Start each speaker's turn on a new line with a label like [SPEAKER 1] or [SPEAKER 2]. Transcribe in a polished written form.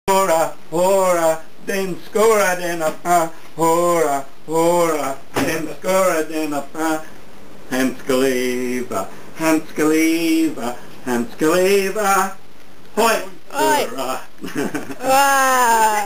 [SPEAKER 1] Hora, hora, den skåra denna pa. Hora, hora, den skåra denna pa. Han ska leva, han ska leva, han ska leva. Hoj, hurra.
[SPEAKER 2] Wow.